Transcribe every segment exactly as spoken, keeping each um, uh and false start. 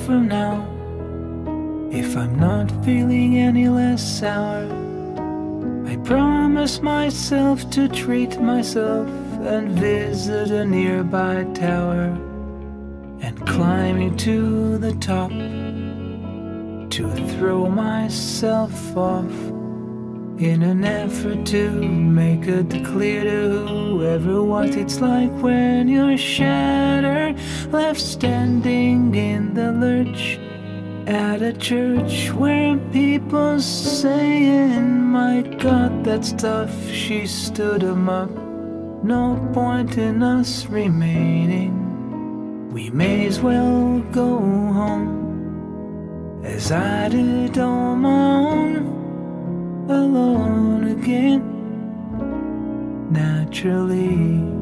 from now, if I'm not feeling any less sour, I promise myself to treat myself and visit a nearby tower and climbing to the top to throw myself off in an effort to make it clear to whoever what it's like when you're shattered, left standing in the lurch at a church where people saying, my God, that's tough, she stood 'em up. No point in us remaining, we may as well go home, as I did on my own, alone again, naturally.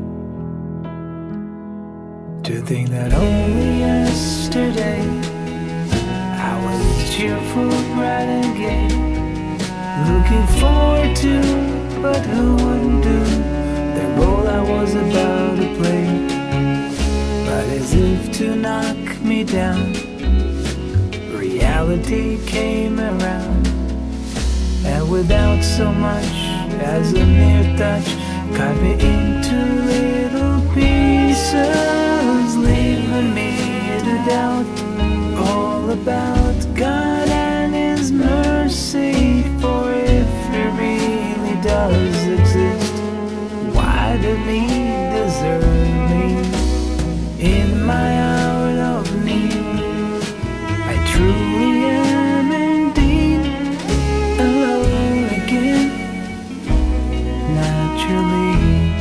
To think that only yesterday I was cheerful, bright and gay, looking forward to, but who wouldn't do the role I was about to play. But as if to knock me down, reality came around, and without so much as a mere touch, cut me into little pieces, leaving me to doubt all about God and His mercy. For if He really does exist, why did He desert me in my hour of need? I truly am indeed alone again, naturally.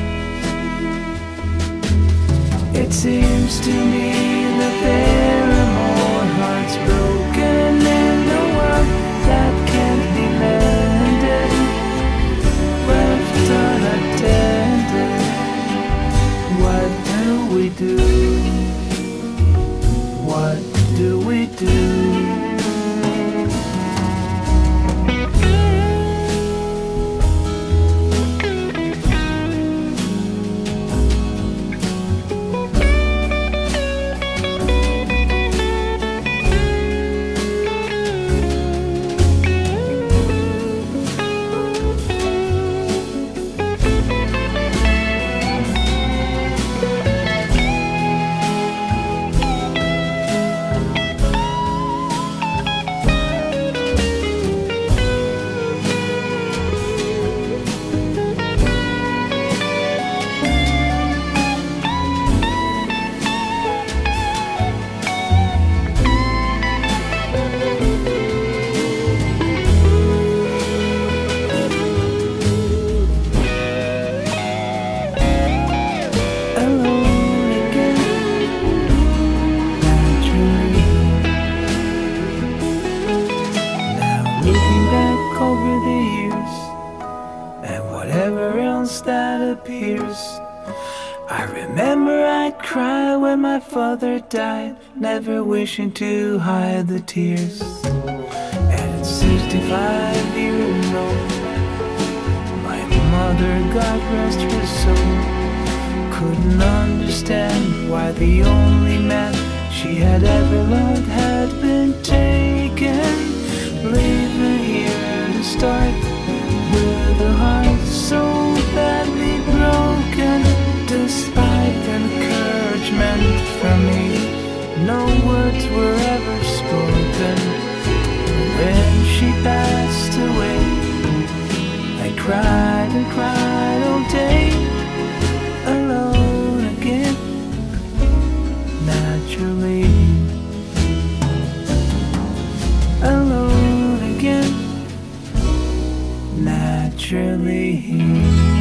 It seems to me that there are more hearts broken in the world that can't be mended, left unattended. What do we do? What do we do? That appears, I remember I'd cry when my father died, never wishing to hide the tears. And at sixty-five years old, my mother, God rest her soul, couldn't understand why the only man she had ever loved had been taken, leaving here to start with a heart so badly broken. Despite encouragement from me, no words were ever spoken. When she passed away, I cried and cried all day, alone again, naturally. Alone again, naturally.